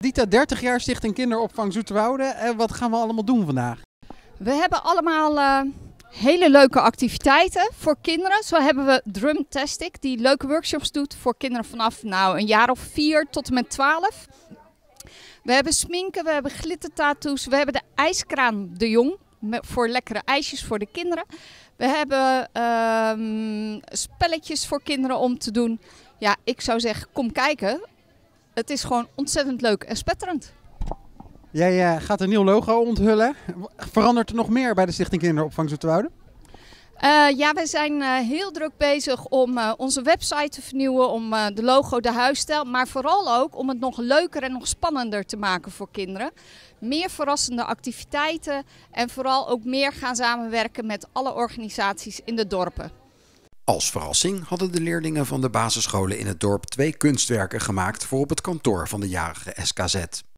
Dita, 30 jaar Stichting Kinderopvang Zoeterwoude. Wat gaan we allemaal doen vandaag? We hebben allemaal hele leuke activiteiten voor kinderen. Zo hebben we Drumtastic, die leuke workshops doet voor kinderen vanaf een jaar of 4 tot en met 12. We hebben sminken, we hebben glittertattoos, we hebben de ijskraan De Jong voor lekkere ijsjes voor de kinderen. We hebben spelletjes voor kinderen om te doen. Ja, ik zou zeggen, kom kijken. Het is gewoon ontzettend leuk en spetterend. Jij gaat een nieuw logo onthullen. Verandert er nog meer bij de Stichting Kinderopvang Zoeterwoude? Ja, we zijn heel druk bezig om onze website te vernieuwen, om de logo, de huisstijl, maar vooral ook om het nog leuker en nog spannender te maken voor kinderen. Meer verrassende activiteiten en vooral ook meer gaan samenwerken met alle organisaties in de dorpen. Als verrassing hadden de leerlingen van de basisscholen in het dorp 2 kunstwerken gemaakt voor op het kantoor van de jarige SKZ.